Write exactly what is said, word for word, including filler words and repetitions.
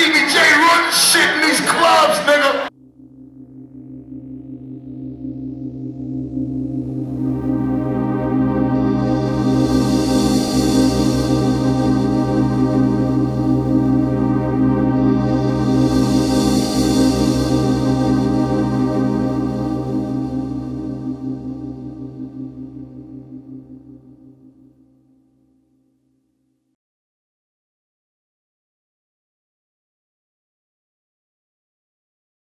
Stevie J running shit in these clubs, nigga.